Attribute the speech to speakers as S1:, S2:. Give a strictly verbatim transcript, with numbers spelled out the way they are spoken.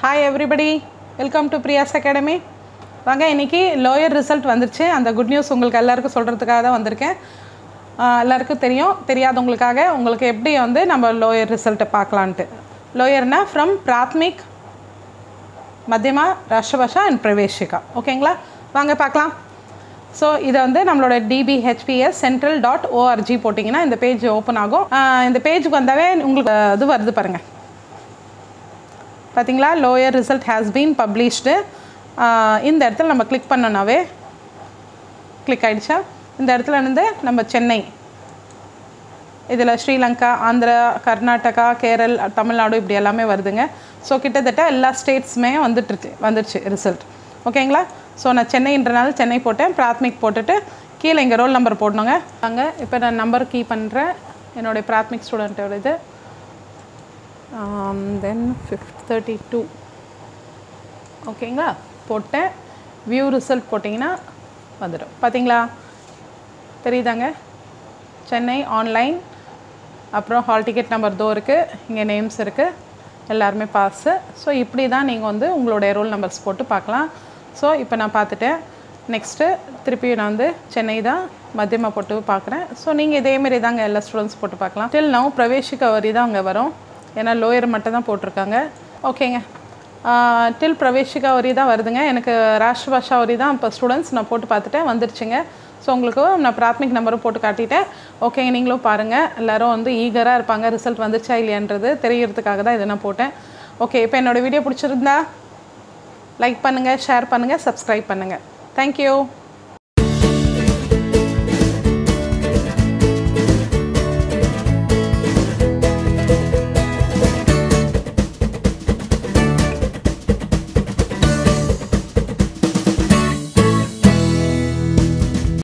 S1: Hi everybody, welcome to Priya's Academy. வாங்க இன்னைக்கு lower result வந்துருச்சு. அந்த குட் நியூஸ் உங்களுக்கு எல்லாருக்கும் சொல்கிறதுக்காக தான் வந்திருக்கேன். எல்லாருக்கும் தெரியும், தெரியாதவங்களுக்காக உங்களுக்கு எப்படி வந்து நம்ம லோயர் ரிசல்ட்டை பார்க்கலான்ட்டு. லோயர்னா ஃப்ரம் பிராத்மிக், மத்தியமா, ராஷ்டிரபாஷா அண்ட் பிரவேஷிகா. ஓகேங்களா, வாங்க பார்க்கலாம். ஸோ இதை வந்து நம்மளோட D B H P S central dot org போட்டிங்கன்னா இந்த பேஜ் ஓப்பன் ஆகும். இந்த பேஜுக்கு வந்தாவே உங்களுக்கு இது வருது பாருங்கள், பார்த்தீங்களா? Lower result has been published. இந்த இடத்துல நம்ம கிளிக் பண்ணோன்னாவே கிளிக் ஆகிடுச்சா? இந்த இடத்துல இருந்து நம்ம சென்னை, இதில் ஸ்ரீலங்கா, ஆந்திரா, கர்நாடகா, கேரள், தமிழ்நாடு இப்படி எல்லாமே வருதுங்க. ஸோ கிட்டத்தட்ட எல்லா ஸ்டேட்ஸுமே வந்துட்டுருச்சு வந்துடுச்சு ரிசல்ட். ஓகேங்களா? ஸோ நான் சென்னைன்றனால சென்னை போட்டேன், பிராத்மிக் போட்டுட்டு கீழே இங்கே ரோல் நம்பர் போடணுங்க. அங்கே இப்போ நான் நம்பர் கீ பண்ணுறேன், என்னுடைய பிராத்மிக் ஸ்டூடெண்ட்டோட இது. தென் ஃபிஃப்த் தேர்ட்டி டூ ஓகேங்களா, போட்டேன். வியூ ரிசல்ட் போட்டிங்கன்னா வந்துடும். பார்த்தீங்களா, தெரியுதாங்க? சென்னை ஆன்லைன், அப்புறம் ஹால் டிக்கெட் நம்பர் தோ இருக்குது, இங்கே நேம்ஸ் இருக்குது, எல்லாருமே பாஸு. ஸோ இப்படி தான் நீங்கள் வந்து உங்களுடைய ரோல் நம்பர்ஸ் போட்டு பார்க்கலாம். ஸோ இப்போ நான் பார்த்துட்டேன். நெக்ஸ்ட்டு திருப்பி நான் வந்து சென்னை தான் மத்தியமா போட்டு பார்க்குறேன். ஸோ நீங்கள் இதேமாரி தாங்க எல்லா ஸ்டூடெண்ட்ஸ் போட்டு பார்க்கலாம். டில் நவ் பிரவேஷிகா வரி தான் அங்கே வரும், ஏன்னா லோயர் மட்டும் தான் போட்டிருக்காங்க. ஓகேங்க, டில் பிரவேஷிகா வரி தான் வருதுங்க. எனக்கு ராஷ்டிரபாஷா வரி தான் இப்போ ஸ்டூடெண்ட்ஸ் நான் போட்டு பார்த்துட்டேன், வந்துருச்சுங்க. ஸோ உங்களுக்கு நான் பிராத்மிக் நம்பரும் போட்டு காட்டிட்டேன். ஓகேங்க, நீங்களும் பாருங்கள். எல்லோரும் வந்து ஈகராக இருப்பாங்க ரிசல்ட் வந்துச்சா இல்லையான்றது தெரியறதுக்காக தான் இதை நான் போட்டேன். ஓகே, இப்போ என்னோடய வீடியோ பிடிச்சிருந்தா லைக் பண்ணுங்கள், ஷேர் பண்ணுங்கள், சப்ஸ்கிரைப் பண்ணுங்கள். தேங்க்யூ.